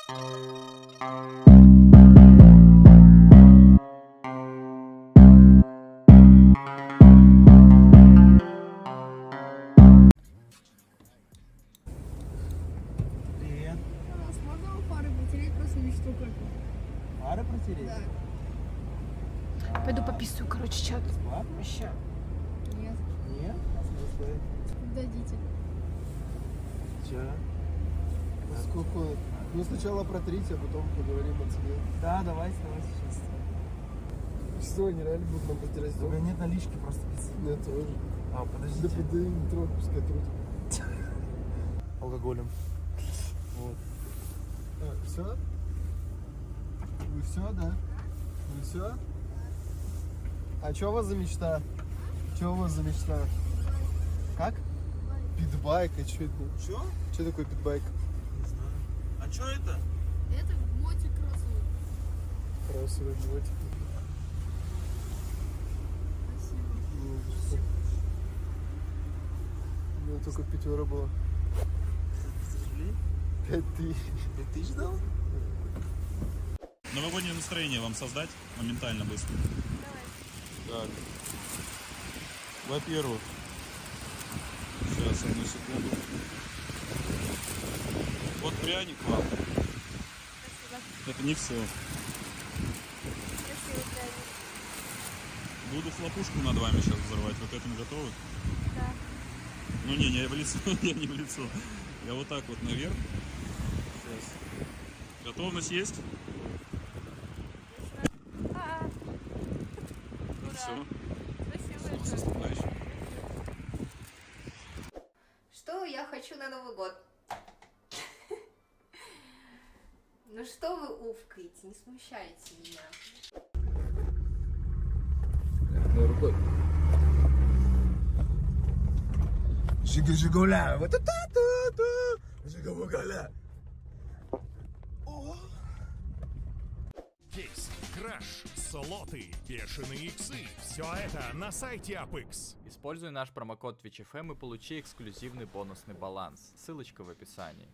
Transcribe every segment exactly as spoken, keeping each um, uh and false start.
Пары протереть? Да. Пойду пописываю, короче, чат. Вообще. Нет. Нет? А смысле? Дадите. Че? А сколько? Ну сначала протрите, а потом поговорим о тебе. Да, давайте, давайте сейчас. Что, они реально будут нам протирать? У меня нет налички просто без. Нет, тоже. А, подождите. Да подай им трог, пускай труд. Алкоголем. Вот. А, все? Вы все, да? Вы все? А что у вас за мечта? Что у вас за мечта? Как? Питбайк, а что это? Что? Что такое питбайк? Не знаю. А что это? Это мотик кроссовый. Кроссовый мотик. Спасибо. У меня только пятера было. Пять тысяч. Пять тысяч дал? Новогоднее настроение вам создать моментально быстро. Давай. Так. Во-первых, сейчас, одну секунду. Вот пряник вам. Спасибо. Это не все. Спасибо, пряник. Буду хлопушку над вами сейчас взорвать. Вот этому готовы? Да. Ну не, не в лицо, я не в лицо. Я вот так вот наверх. Сейчас. Готовность есть? А-а. Ну все. Спасибо. С наступающим. Что я хочу на Новый год? Ну что вы увкаете, не смущайте меня. Одной рукой. Жига-жигуля! Вот это та-та-та! Жига-бугаля! Кейс, краш, слоты, бешеные иксы. Все это на сайте Апекс. Используй наш промокод твич эф эм и получи эксклюзивный бонусный баланс. Ссылочка в описании.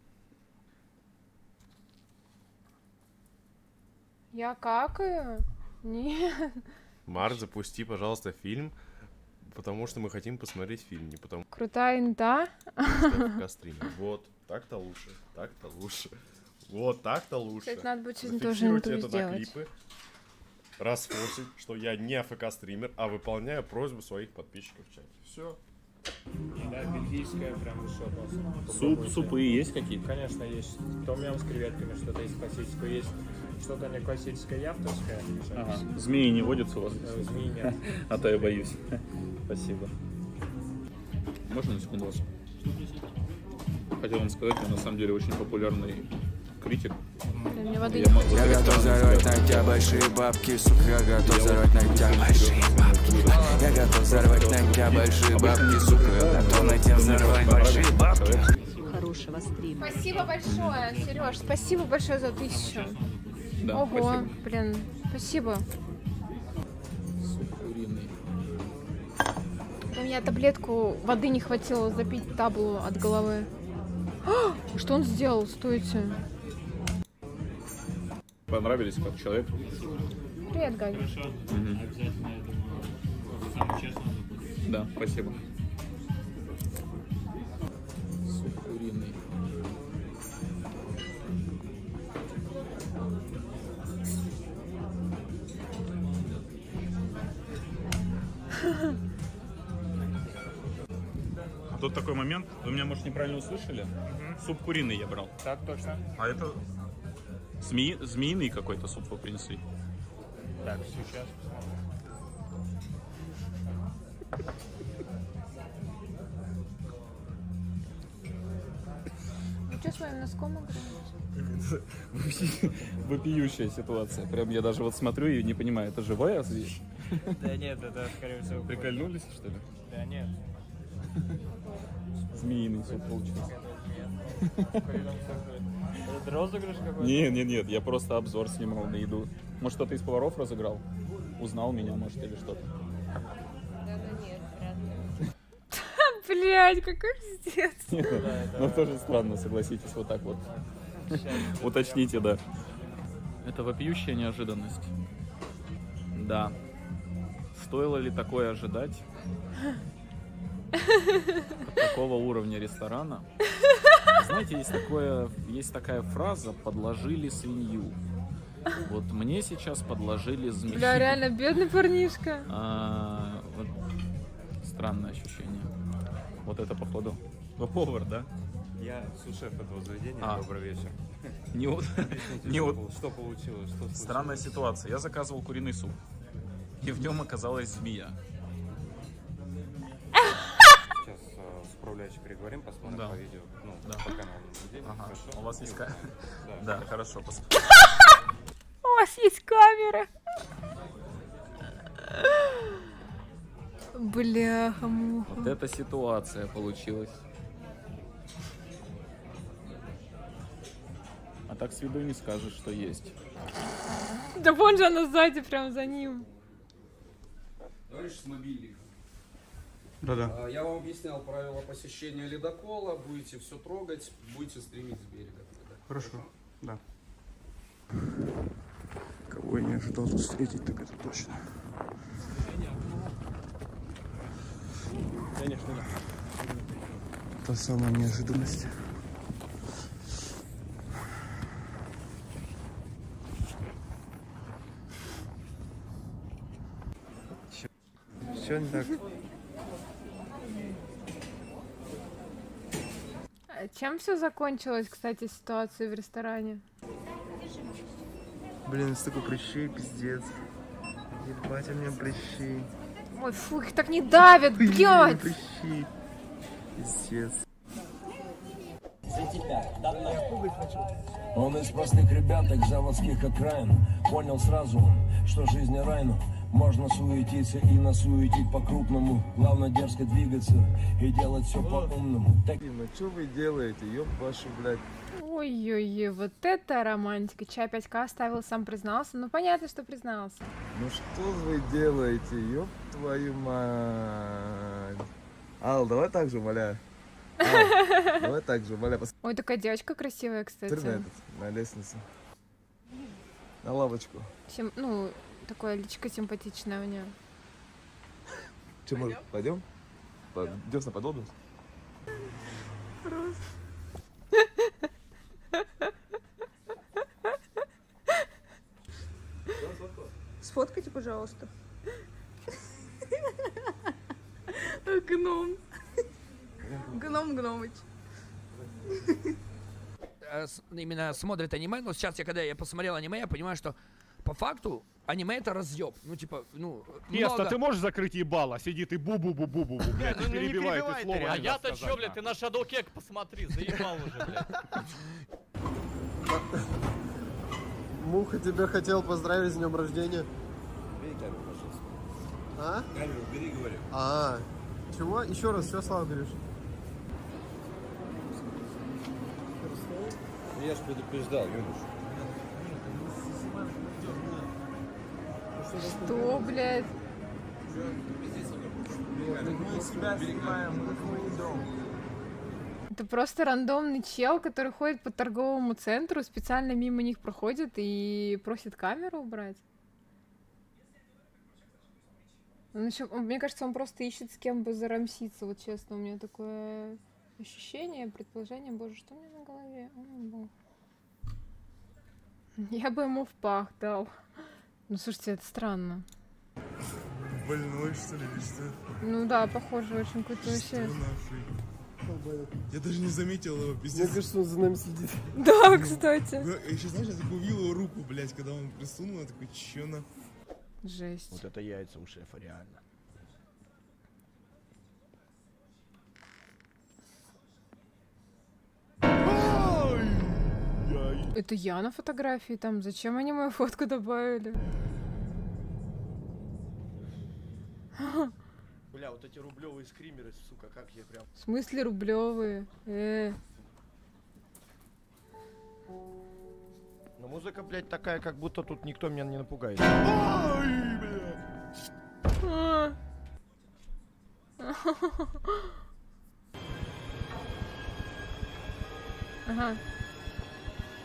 Я какаю? Нет. Март, запусти, пожалуйста, фильм, потому что мы хотим посмотреть фильм, не потому Крутая инта. что стример. Вот, так-то лучше, так-то лучше. Вот так-то лучше. Кстати, надо будет сегодня тоже Зафиксировать инту это на сделать. клипы, расфорсить, что я не АФК-стример, а выполняю просьбу своих подписчиков в чате. Все. Да, бельгийская прям высоко. Суп, супы есть какие-то? Конечно, есть. Том-ям с креветками, что-то есть классическое, есть что-то не классическое, явторское. Ага. Змеи не водятся у вас? Э, Змеи нет. А то я боюсь. Спасибо. Можно на секунду вас? Хотел вам сказать, я на самом деле очень популярный критик. Блин, мне воды Я не могу хочется. Я готов взорвать на тебя большие бабки, сука, я готов взорвать на тебя большие бабки. Я готов взорвать на тебя большие бабки, сука, я готов на тебя взорвать большие бабки. Хорошего стрима. Спасибо большое, Сереж, спасибо большое за тысячу. Да, Ого, спасибо. блин, спасибо. Суп куриный. У меня таблетку воды не хватило запить таблу от головы. А, что он сделал? Стойте. Понравились как человек? Привет, Галя. Угу. Да, спасибо. Суп куриный. Тут такой момент, вы меня, может, неправильно услышали? Угу. Суп куриный я брал. Так, точно. А это змеи... змеиный какой-то суп вы принесли? Так, сейчас. Ну что с моим носком играете? Вопиющая ситуация. Прям я даже вот смотрю и не понимаю, это живая зверь? Да нет, это скорее всего... Прикольнулись, что ли? Да нет. Змеиный суп получился. Это розыгрыш какой-то? Нет, нет, нет, я просто обзор снимал на еду. Может, кто-то из поваров разыграл? Узнал меня, может, или что-то. Да, ну нет, вряд Блять, какой пиздец. Ну, тоже странно, согласитесь, вот так вот. Уточните, да. Это вопиющая неожиданность. Да. Стоило ли такое ожидать? От такого уровня ресторана. Знаете, есть такое, есть такая фраза «подложили свинью». Вот мне сейчас подложили змею. Бля, реально бедный парнишка. А, вот, странное ощущение. Вот это, походу, повар, да? Я су-шеф этого заведения. А. Добрый вечер. Не вот, не что, вот. пол- что получилось? Что случилось? Странная ситуация. Я заказывал куриный суп, и в нем оказалась змея. Сейчас э, с управляющей переговорим, посмотрим Да. по видео. Ну, Да. по каналу наблюдения. Ага. Хорошо? У вас есть И камера? вот, Да, хорошо. пос- У вас есть камера. Бляха-муха. Вот эта ситуация получилась. А так с виду не скажешь, что есть. Да вон же она сзади, прям за ним. Товарищ с мобильника. Да-да. А, Я вам объяснял правила посещения ледокола. Будете все трогать, будете стримить с берега. Хорошо, да. Кого я не ожидал тут встретить, так это точно. Конечно, да. Та самая неожиданность. Все не так. А чем все закончилось, кстати, ситуация в ресторане? Блин, столько прыщей, пиздец. Ебать, у меня прыщи. Ой, фу, их так не давят, Блин, блядь! прыщи. Пиздец. За тебя, Он из простых ребяток заводских окраин. Понял сразу, что жизнь не рай, но можно суетиться и насуетить по-крупному. Главное дерзко двигаться и делать все по-умному. Так... Ну что вы делаете, ёб вашу, блядь. Ой-ой-ой, вот это романтика. Че, опять К оставил, сам признался? Ну, понятно, что признался. Ну что вы делаете, ёб твою мать. Ал, давай так же, умоляю. Ал, давай так же, умоляю. Пос- Ой, такая девочка красивая, кстати. Смотри на этот, на лестницу. На лавочку. Сим- Ну, такое личико симпатичное у нее. Че, может, пойдем? Пойдем на подобность? Сфоткайте, пожалуйста. Гном. Гном Гномыч. Э, с- Именно смотрит аниме, но сейчас я, когда я посмотрел аниме, я понимаю, что по факту аниме это разъеб. Ну, типа, ну, Место, много... ты можешь закрыть ебало? Сидит и бу-бу-бу-бу-бу, блядь, ну не перебивает, перебивай и слова ты, не а даст я-то сказать, чё, блядь, нахуй. ты на Shadowcake посмотри, заебал уже, блядь. Муха тебя хотел поздравить с днем рождения. Убери камеру, пожалуйста. А? Камеру убери, говорю. А, чего? Еще раз, что Слава говоришь? Я ж предупреждал, юнош. Что, блядь? Мы себя снимаем, мы твой дом. Это просто рандомный чел, который ходит по торговому центру, специально мимо них проходит и просит камеру убрать. Он еще, он- мне кажется, он просто ищет с кем бы зарамситься, вот честно, у меня такое ощущение, предположение, боже, что у меня на голове? О, бог. Я бы ему в пах дал. Ну, слушайте, это странно. Больной, что ли, или что? Ну да, похоже очень какой-то вообще... Что нахуй? Я даже не заметил его, пиздец. Мне кажется, он за нами следит. Да, кстати. Ну, я еще, знаешь, я такой увидел его руку, блядь, когда он присунул, я такой, чё на... Жесть. Вот это яйца у шефа, реально. Это я на фотографии там? Зачем они мою фотку добавили? Бля, вот эти рублевые скримеры, сука, как я прям... В смысле рублевые? Э. Но музыка, блядь, такая, как будто тут никто меня не напугает. А. Ага.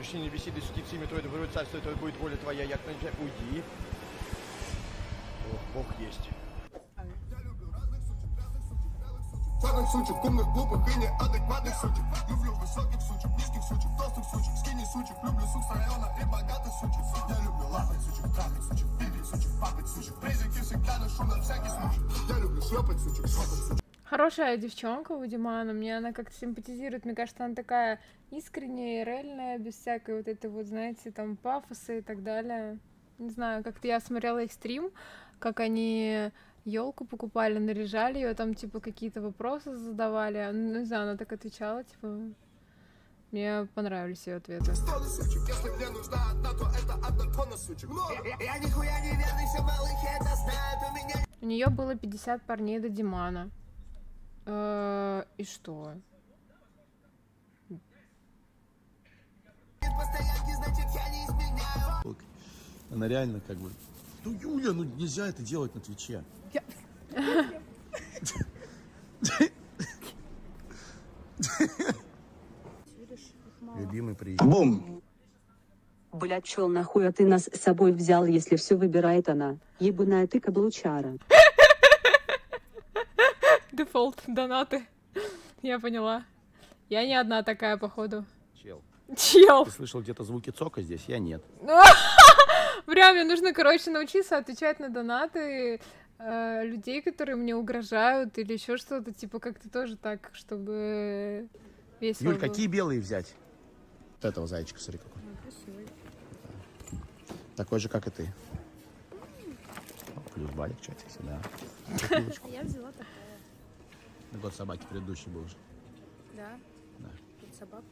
Чтение беседы с птицами, твое доброе царство, твое будет воля твоя, як на небе, уйди. Ох, Бог есть. Черных сучек, умных, глупых и неадекватных сучек. Люблю высоких сучек, низких сучек, толстых сучек, скини сучек. Люблю сук с района и богатых сучек. Я люблю лапать сучек, трахать сучек, пилить сучек, папать сучек. Презики всегда ношу на всякий случай. Я люблю шлепать сучек, шлепать сучек. Хорошая девчонка у Димана, мне она как-то симпатизирует, мне кажется, она такая искренняя и реальная, без всякой вот этой вот, знаете, там пафоса и так далее. Не знаю, как-то я смотрела их стрим, как они елку покупали, наряжали ее, там типа какие-то вопросы задавали, ну, не знаю, она так отвечала, типа, мне понравились ее ответы. У нее было пятьдесят парней до Димана. Э-э- и что? Она реально как бы... Ну, Юля, ну нельзя это делать на Твиче. Любимый приезд. Бум! Блять, чел, нахуй, а ты нас с собой взял, если все выбирает она. Ебаная ты каблучара. Дефолт, донаты. Я поняла. Я не одна такая, походу. Чел. Чел. Ты слышал где-то звуки цока здесь? Я нет. Прям мне нужно, короче, научиться отвечать на донаты э, людей, которые мне угрожают или еще что-то, типа как-то тоже так, чтобы весело Юль, было. какие белые взять? Вот этого зайчика, смотри какой. Красивый. Такой же, как и ты. Плюс балик, чатик, да. Я взяла такое. Ну, год собаки предыдущий был уже. Да? Да. Тут собака.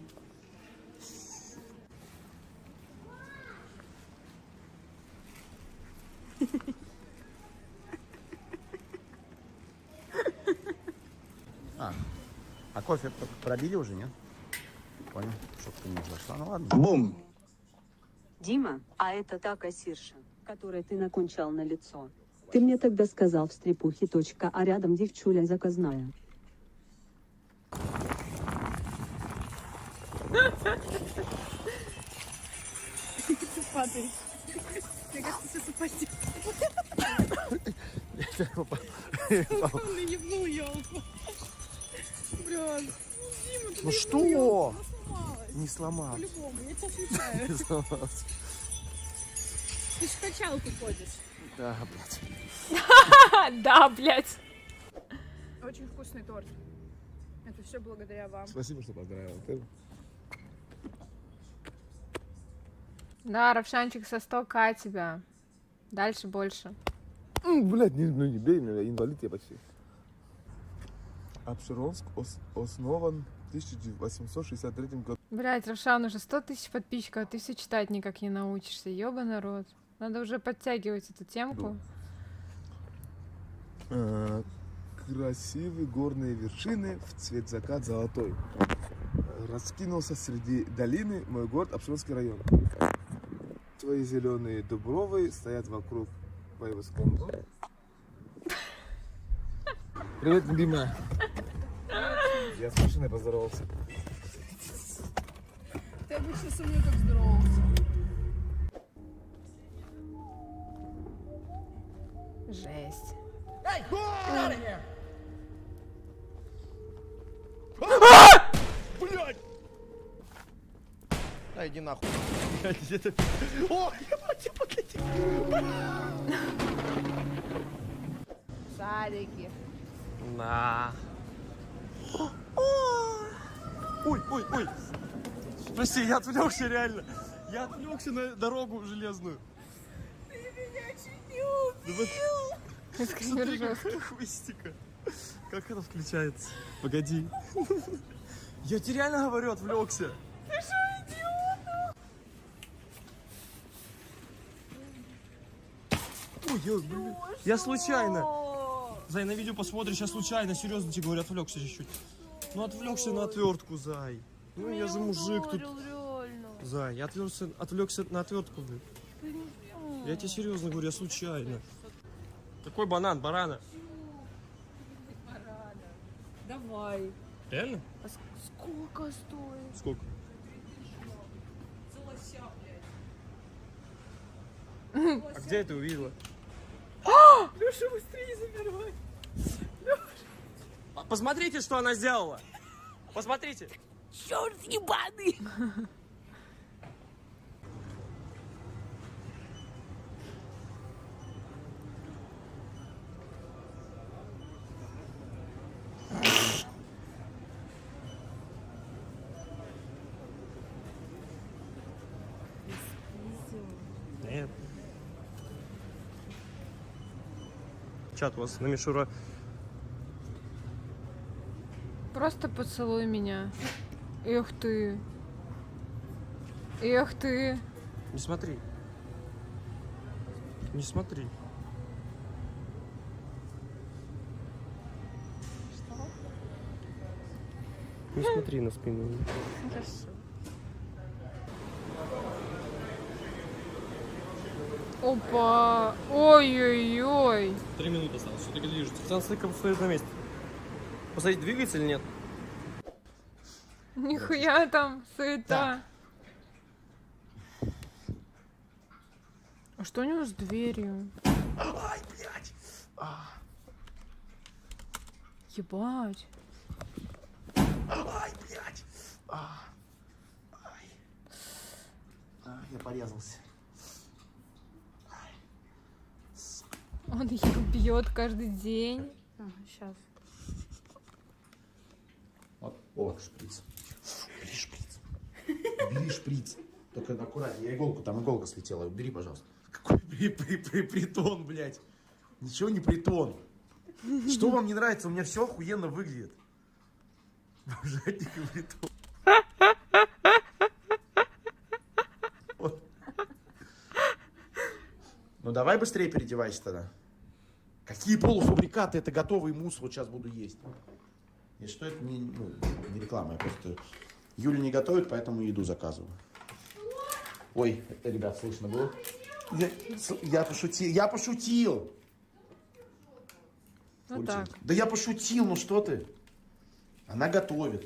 А, а кофе пробили уже, нет? Понял, чтоб ты не зашла. Ну ладно. Бум! Дима, а это та кассирша, которой ты накончал на лицо. Ты мне тогда сказал в стрипухе точка, а рядом девчуля заказная. Ты падаешь. Мне кажется, сейчас упадет. Он наебнул елку. Блин. Дима, ты Ну что? елку, Не сломал. По-любому, я тебя отвечаю. Не сломался. Ты ж в качалку ходишь. Да, блядь. Да, блядь. Очень вкусный торт. Это все благодаря вам. Спасибо, что поздравил. Ты... Да, Равшанчик, со сто ка тебя. Дальше больше. Блядь, не, ну не бей меня, инвалид я почти. Апшеронск ос основан в тысяча восемьсот шестьдесят третьем году. Блядь, Равшан, уже сто тысяч подписчиков, а ты все читать никак не научишься. Ёба народ. Надо уже подтягивать эту темку. А, красивые горные вершины в цвет закат золотой. Раскинулся среди долины мой город Апшеронский район. Твои зеленые дубровы стоят вокруг моего склона. Привет, любимая. Я с машиной поздоровался. Ты обычно со мной как здоровался. Жесть. Эй, get Блядь! Да иди нахуй. Блядь, о, ебать, я покатил. Шарики. На. Ой, ой, ой. Прости, я отвлекся реально. Я отвлекся на дорогу железную. Ты меня чуть не убил. Смотри, какая хвостика. Как это включается? Погоди. Я тебе реально говорю, отвлекся. Ты что, идиот? Ой, я, блин. Я случайно. Зай, на видео посмотришь, я случайно, серьезно тебе говорю, отвлекся чуть-чуть. Ну отвлекся на отвертку, Зай. Ну я же мужик тут. Зай, я отвлекся, отвлекся на отвертку, блин. Я тебе серьезно говорю, я случайно. Какой банан, барана? Давай. Реально? А сколько стоит? Сколько? А где это увидела? Леша, быстрее замерзай. А посмотрите, что она сделала. Посмотрите. Черт ебаный. Нет. Чат у вас на Мишура. Просто поцелуй меня. Эх ты. Эх ты. Не смотри. Не смотри. Что? Не смотри на спину. Хорошо. Опа! Ой-ой-ой! Три минуты осталось. Все-таки движется. Пацан Слыков стоит на месте. Посмотрите, двигается или нет? Нихуя там суета. А что у него с дверью? Ай, блядь! А. Ебать. Ай, блядь! А. Ай. А, я порезался. Он их бьет каждый день. А, сейчас. Вот, о, шприц. Бери шприц. Бери шприц. Только аккуратнее. Я иголку, там иголка слетела. Убери, пожалуйста. Какой при, при, при, притон, блядь. Ничего не притон. Что вам не нравится? У меня все охуенно выглядит. Божатник и притон. Вот. Ну давай быстрее переодевайся тогда. Какие полуфабрикаты? Это готовый мусс, вот сейчас буду есть. И что это не, ну, не реклама, я просто... Юля не готовит, поэтому еду заказываю. Ой, это, ребят, слышно было? Я, я пошутил, я пошутил! Вот так. Да я пошутил, ну что ты? Она готовит.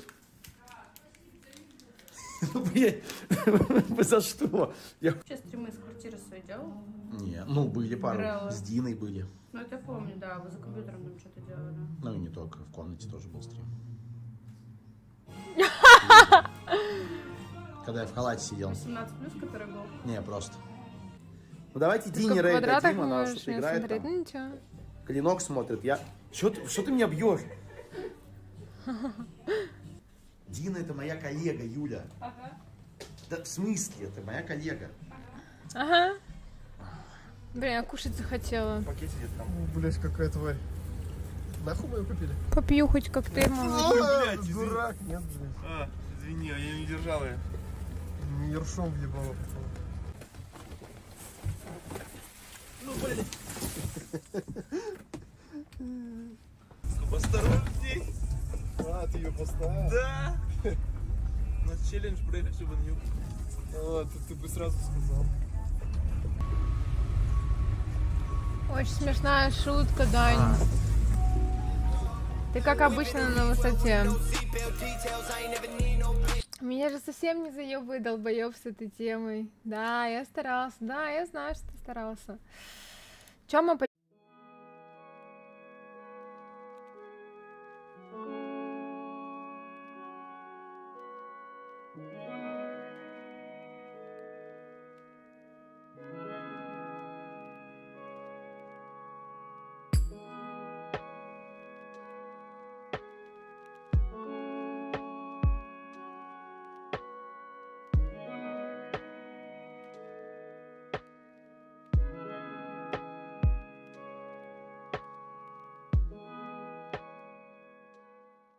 Ну, блядь, за что? Сейчас стримы из квартиры своей делал? Не, ну были пару, Играла. с Диной были. Ну это помню, да, вы за компьютером там что-то делали. Ну и не только, в комнате тоже был стрим. Когда я в халате сидел. восемнадцать плюс, который был? Не, просто. Ну давайте Ты Дине в рейд квадратах дадим, она можешь что-то не играет смотреть, там. ну ничего. Клинок смотрит, я... Что ты, что ты меня бьешь? Дина это моя коллега, Юля. Ага. Да в смысле, это моя коллега. Ага. Блин, я кушать захотела. Пакет сидит там. Блять, какая тварь. Нахуй мы ее купили? Попью хоть коктейль, малыш. Блять, дурак, нет, блядь. А, извини, я не держал ее. Не ершом въебало, пацан. Ну, блядь. Осторожней. А, ты ее поставил? Да. У нас челлендж, блядь, чтобы не... А, ты, ты бы сразу сказал. Очень смешная шутка, Дань. Ты как обычно на высоте. Меня же совсем не заебывает долбоеб с этой темой. Да, я старался. Да, я знаю, что ты старался. Чё мы